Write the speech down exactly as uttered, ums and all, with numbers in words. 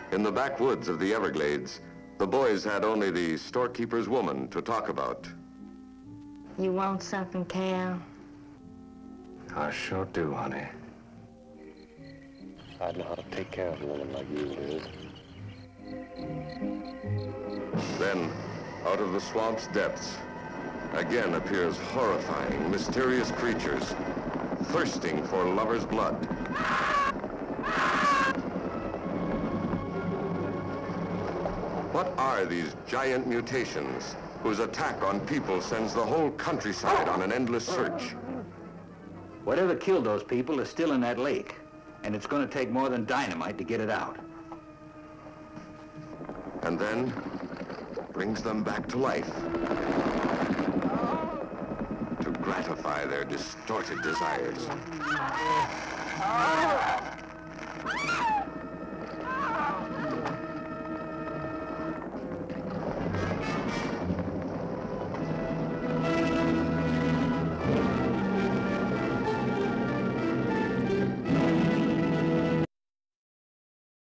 In the backwoods of the Everglades, the boys had only the storekeeper's woman to talk about. You want something, Cal? I sure do, honey. I'd know how to take care of a woman like you, Liz. Then, out of the swamp's depths, again appears horrifying, mysterious creatures, thirsting for lovers' blood. What are these giant mutations whose attack on people sends the whole countryside on an endless search? Whatever killed those people is still in that lake, and it's going to take more than dynamite to get it out. And then brings them back to life to gratify their distorted desires.